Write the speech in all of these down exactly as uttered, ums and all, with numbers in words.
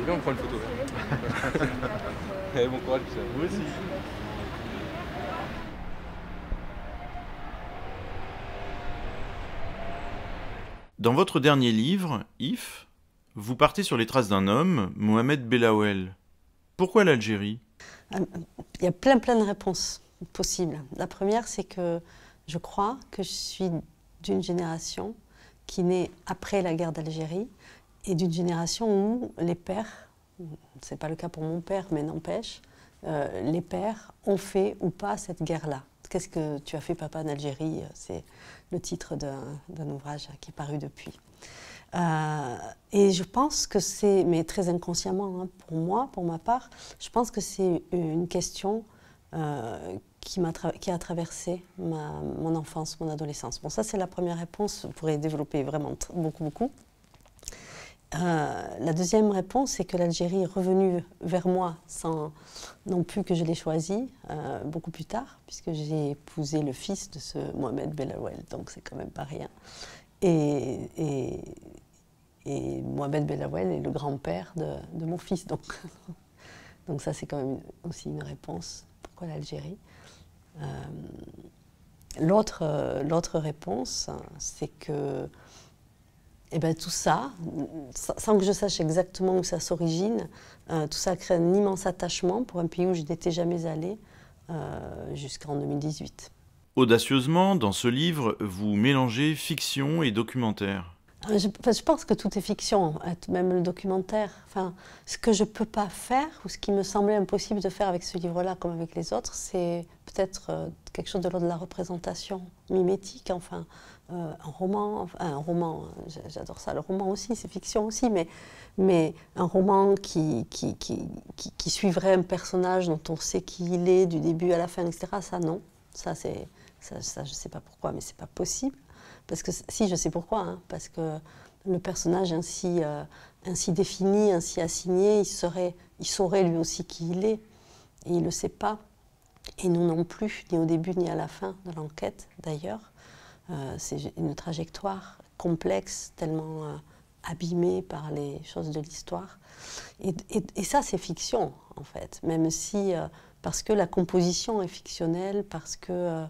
viens, on prend une photo. Allez, bon courage, Lucien. Vous aussi. Dans votre dernier livre, If, vous partez sur les traces d'un homme, Mohamed Belaouel. Pourquoi l'Algérie? Il y a plein plein de réponses possibles. La première, c'est que je crois que je suis d'une génération qui naît après la guerre d'Algérie et d'une génération où les pères, c'est pas le cas pour mon père, mais n'empêche, euh, les pères ont fait ou pas cette guerre-là. Qu'est-ce que tu as fait, papa, en Algérie? C'est le titre d'un ouvrage qui est paru depuis. Euh, et je pense que c'est, mais très inconsciemment hein, pour moi, pour ma part, je pense que c'est une question euh, qui, m'a qui a traversé ma, mon enfance, mon adolescence. Bon, ça c'est la première réponse, vous pourrez développer vraiment beaucoup, beaucoup. Euh, la deuxième réponse, c'est que l'Algérie est revenue vers moi sans non plus que je l'ai choisi, euh, beaucoup plus tard, puisque j'ai épousé le fils de ce Mohamed Belaouel, donc c'est quand même pas rien. Et, et, et Mohamed Belaouel est le grand-père de, de mon fils, donc, donc ça c'est quand même aussi une réponse. Pourquoi l'Algérie? euh, L'autre euh, l'autre réponse, c'est que et ben, tout ça, sans que je sache exactement où ça s'origine, euh, tout ça crée un immense attachement pour un pays où je n'étais jamais allée euh, jusqu'en deux mille dix-huit. Audacieusement, dans ce livre, vous mélangez fiction et documentaire. Je, enfin, je pense que tout est fiction, même le documentaire. Enfin, ce que je ne peux pas faire, ou ce qui me semblait impossible de faire avec ce livre-là comme avec les autres, c'est peut-être euh, quelque chose de l'ordre de la représentation mimétique, enfin, euh, un roman, enfin, un roman, j'adore ça, le roman aussi, c'est fiction aussi, mais, mais un roman qui, qui, qui, qui, qui suivrait un personnage dont on sait qui il est du début à la fin, et cetera, ça non, ça, c'est, ça, ça je ne sais pas pourquoi, mais ce n'est pas possible. Parce que, si, je sais pourquoi, hein, parce que le personnage ainsi, euh, ainsi défini, ainsi assigné, il, serait, il saurait lui aussi qui il est, et il ne le sait pas. Et nous non plus, ni au début ni à la fin de l'enquête d'ailleurs. Euh, c'est une trajectoire complexe, tellement euh, abîmée par les choses de l'histoire. Et, et, et ça, c'est fiction, en fait, même si, euh, parce que la composition est fictionnelle, parce que... Euh,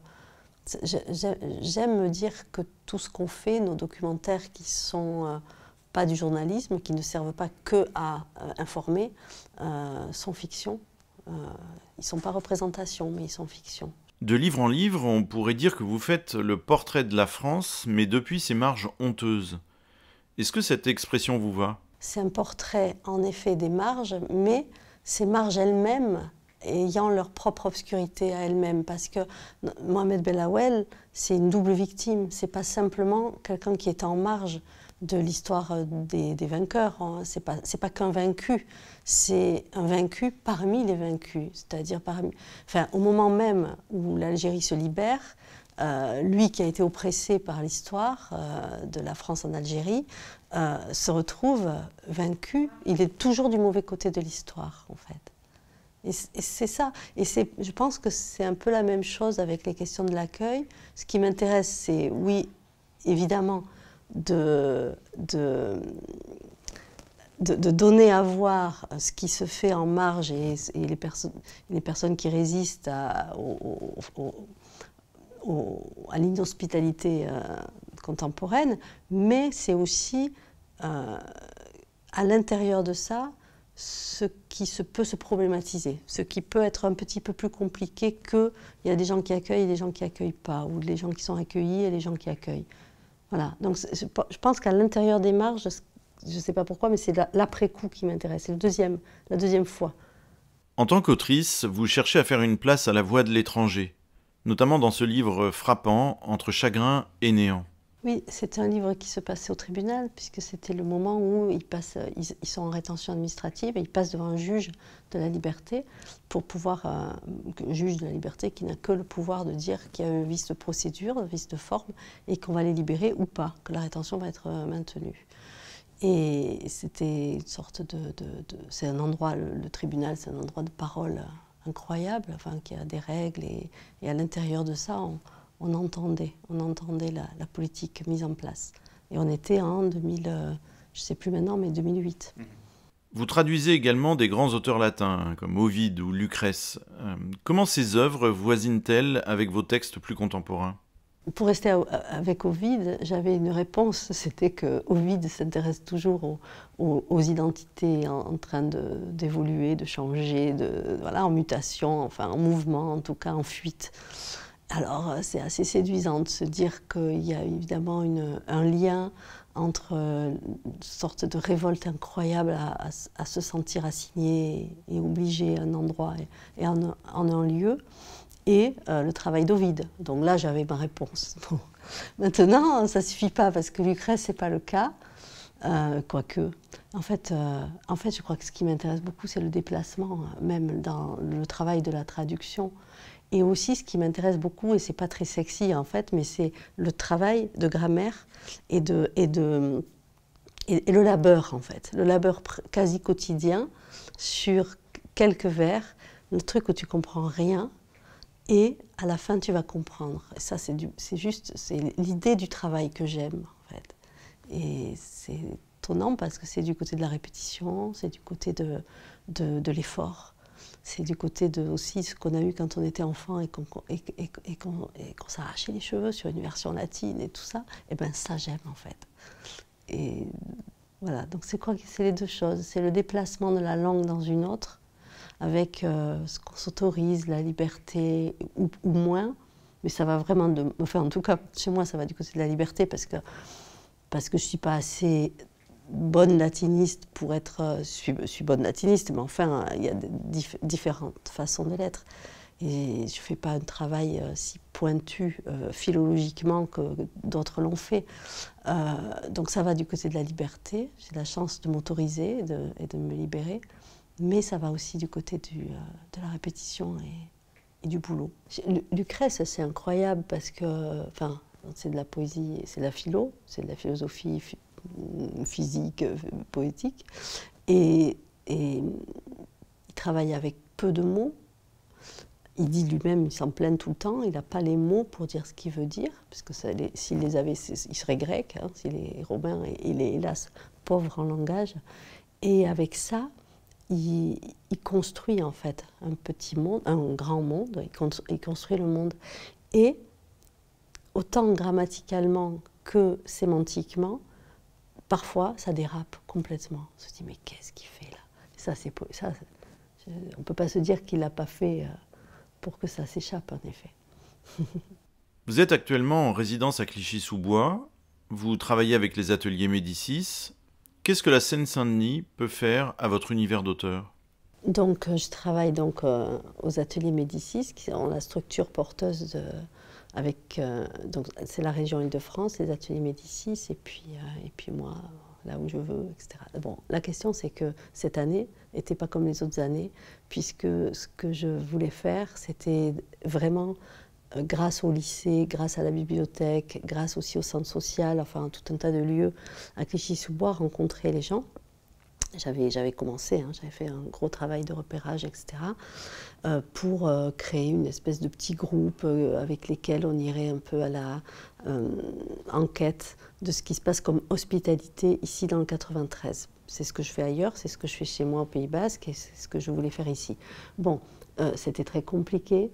J'aime me dire que tout ce qu'on fait, nos documentaires qui ne sont euh, pas du journalisme, qui ne servent pas que à euh, informer, euh, sont fiction. Euh, ils ne sont pas représentation, mais ils sont fiction. De livre en livre, on pourrait dire que vous faites le portrait de la France, mais depuis ses marges honteuses. Est-ce que cette expression vous va? C'est un portrait, en effet, des marges, mais ces marges elles-mêmes ayant leur propre obscurité à elles-mêmes, parce que Mohamed Belaouel, c'est une double victime. C'est pas simplement quelqu'un qui est en marge de l'histoire des, des vainqueurs. Hein. C'est pas, c'est pas qu'un vaincu, c'est un vaincu parmi les vaincus. C'est-à-dire parmi, enfin, au moment même où l'Algérie se libère, euh, lui qui a été oppressé par l'histoire euh, de la France en Algérie, euh, se retrouve vaincu. Il est toujours du mauvais côté de l'histoire, en fait. Et c'est ça. Et je pense que c'est un peu la même chose avec les questions de l'accueil. Ce qui m'intéresse, c'est, oui, évidemment, de, de, de, de donner à voir ce qui se fait en marge et, et les, perso les personnes qui résistent à, au, au, au, à l'inhospitalité euh, contemporaine, mais c'est aussi, euh, à l'intérieur de ça, ce qui se peut se problématiser, ce qui peut être un petit peu plus compliqué que il y a des gens qui accueillent et des gens qui accueillent pas, ou les gens qui sont accueillis et les gens qui accueillent. Voilà. Donc je pense qu'à l'intérieur des marges, je ne sais pas pourquoi, mais c'est l'après-coup qui m'intéresse. C'est le deuxième, la deuxième fois. En tant qu'autrice, vous cherchez à faire une place à la voix de l'étranger, notamment dans ce livre frappant, Entre chagrin et néant. Oui, c'était un livre qui se passait au tribunal, puisque c'était le moment où ils, passent, ils, ils sont en rétention administrative et ils passent devant un juge de la liberté pour pouvoir, euh, un juge de la liberté qui n'a que le pouvoir de dire qu'il y a un vice de procédure, un vice de forme, et qu'on va les libérer ou pas, que la rétention va être euh, maintenue. Et c'était une sorte de... de, de c'est un endroit, le, le tribunal, c'est un endroit de parole incroyable, enfin, qui a des règles, et, et à l'intérieur de ça, on, on entendait, on entendait la, la politique mise en place. Et on était en deux mille, euh, je ne sais plus maintenant, mais deux mille huit. Vous traduisez également des grands auteurs latins, hein, comme Ovide ou Lucrèce. Euh, comment ces œuvres voisinent-elles avec vos textes plus contemporains? Pour rester avec Ovide, j'avais une réponse, c'était que Ovide s'intéresse toujours aux, aux, aux identités en, en train d'évoluer, de, de changer, de, voilà, en mutation, enfin en mouvement, en tout cas en fuite. Alors c'est assez séduisant de se dire qu'il y a évidemment une, un lien entre une sorte de révolte incroyable à, à, à se sentir assigné et obligé à un endroit et, et en, en un lieu, et euh, le travail d'Ovide. Donc là, j'avais ma réponse. Bon. Maintenant, ça ne suffit pas, parce que Lucrèce, ce n'est pas le cas, euh, quoique. En fait, euh, en fait, je crois que ce qui m'intéresse beaucoup, c'est le déplacement, même dans le travail de la traduction. Et aussi, ce qui m'intéresse beaucoup, et ce n'est pas très sexy en fait, mais c'est le travail de grammaire et, de, et, de, et, et le labeur, en fait. Le labeur quasi quotidien sur quelques vers, le truc où tu ne comprends rien, et à la fin, tu vas comprendre. Et ça, c'est juste l'idée du travail que j'aime, en fait. Et c'est étonnant parce que c'est du côté de la répétition, c'est du côté de, de, de l'effort. C'est du côté de aussi ce qu'on a eu quand on était enfant et qu'on et, et, et qu'on qu s'arrachait les cheveux sur une version latine et tout ça. Et bien ça, j'aime, en fait. Et voilà, donc c'est quoi? C'est les deux choses. C'est le déplacement de la langue dans une autre, avec euh, ce qu'on s'autorise, la liberté ou, ou moins, mais ça va vraiment de... Enfin, en tout cas, chez moi, ça va du côté de la liberté, parce que, parce que je ne suis pas assez bonne latiniste pour être... Euh, je, suis, je suis bonne latiniste, mais enfin, il y a dif différentes façons de l'être. Et je ne fais pas un travail euh, si pointu euh, philologiquement que d'autres l'ont fait. Euh, donc ça va du côté de la liberté. J'ai la chance de m'autoriser et de, et de me libérer. Mais ça va aussi du côté du, euh, de la répétition et, et du boulot. Lucrèce, c'est incroyable parce que, enfin, c'est de la poésie, c'est de la philo, c'est de la philosophie physique, poétique. Et, et il travaille avec peu de mots. Il dit lui-même, il s'en plaint tout le temps, il n'a pas les mots pour dire ce qu'il veut dire, parce que s'il les avait, il serait grec, hein, s'il est romain, et il est hélas pauvre en langage. Et avec ça, Il, il construit en fait un petit monde, un grand monde, il construit, il construit le monde. Et autant grammaticalement que sémantiquement, parfois ça dérape complètement. On se dit mais qu'est-ce qu'il fait là? Ça, c'est ça, on ne peut pas se dire qu'il ne l'a pas fait pour que ça s'échappe, en effet. Vous êtes actuellement en résidence à Clichy-sous-Bois, vous travaillez avec les ateliers Médicis. Qu'est-ce que la Seine-Saint-Denis peut faire à votre univers d'auteur? Donc, je travaille donc euh, aux ateliers Médicis, qui ont la structure porteuse de, avec, euh, donc c'est la région Île-de-France, les ateliers Médicis, et puis, euh, et puis moi, là où je veux, et cetera. Bon, la question, c'est que cette année n'était pas comme les autres années, puisque ce que je voulais faire, c'était vraiment, euh, grâce au lycée, grâce à la bibliothèque, grâce aussi au centre social, enfin tout un tas de lieux à Clichy-sous-Bois, rencontrer les gens. J'avais commencé, hein, j'avais fait un gros travail de repérage, et cetera, euh, pour euh, créer une espèce de petit groupe euh, avec lesquels on irait un peu à la euh, enquête de ce qui se passe comme hospitalité ici dans le quatre-vingt-treize. C'est ce que je fais ailleurs, c'est ce que je fais chez moi au Pays Basque et c'est ce que je voulais faire ici. Bon, euh, c'était très compliqué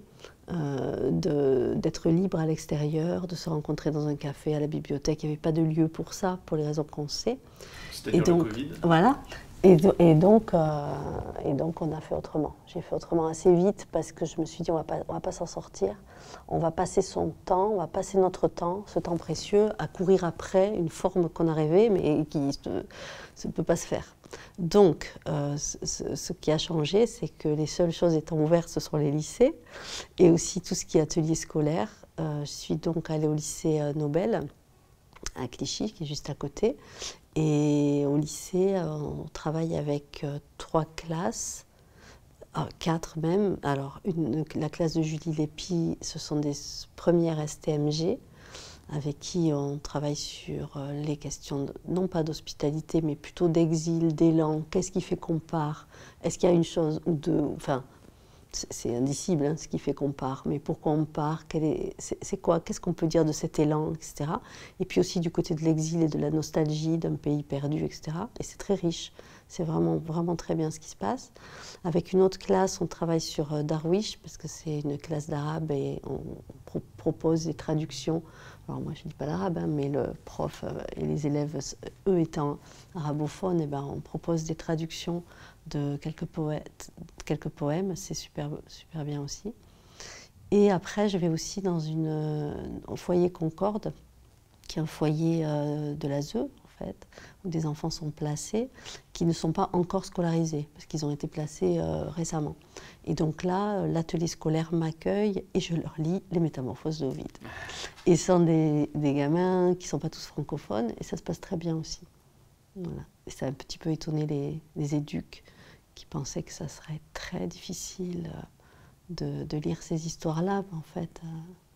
euh, d'être libre à l'extérieur, de se rencontrer dans un café, à la bibliothèque. Il n'y avait pas de lieu pour ça, pour les raisons qu'on sait. C'était dur le Covid. Voilà. Et, et, donc, euh, et donc, on a fait autrement. J'ai fait autrement assez vite parce que je me suis dit, on va pas, on va pas s'en sortir. On va passer son temps, on va passer notre temps, ce temps précieux, à courir après une forme qu'on a rêvée, mais qui ne peut pas se faire. Donc, euh, ce, ce qui a changé, c'est que les seules choses étant ouvertes, ce sont les lycées, et aussi tout ce qui est atelier scolaire. Euh, je suis donc allée au lycée Nobel, à Clichy, qui est juste à côté. Et au lycée, on travaille avec euh, trois classes, euh, quatre même. Alors, une, la classe de Julie Lépi, ce sont des premières S T M G, avec qui on travaille sur euh, les questions, de, non pas d'hospitalité, mais plutôt d'exil, d'élan. Qu'est-ce qui fait qu'on part? Est-ce qu'il y a une chose ou deux? Enfin, c'est indicible, hein, ce qui fait qu'on part, mais pourquoi on part, c'est quoi, qu'est-ce qu'on peut dire de cet élan, et cetera. Et puis aussi du côté de l'exil et de la nostalgie d'un pays perdu, et cetera. Et c'est très riche, c'est vraiment, vraiment très bien ce qui se passe. Avec une autre classe, on travaille sur euh, Darwish, parce que c'est une classe d'arabe et on pro propose des traductions. Alors moi, je ne dis pas l'arabe, hein, mais le prof euh, et les élèves, eux étant arabophones, et ben, on propose des traductions de quelques, poètes, quelques poèmes, c'est super, super bien aussi. Et après, je vais aussi dans une, euh, un foyer Concorde, qui est un foyer euh, de l'A S E, en fait, où des enfants sont placés, qui ne sont pas encore scolarisés, parce qu'ils ont été placés euh, récemment. Et donc là, l'atelier scolaire m'accueille et je leur lis les Métamorphoses d'Ovide. Et ce sont des, des gamins qui ne sont pas tous francophones, et ça se passe très bien aussi. Voilà. Et ça a un petit peu étonné les, les éduques, qui pensaient que ça serait très difficile de, de lire ces histoires-là, en fait.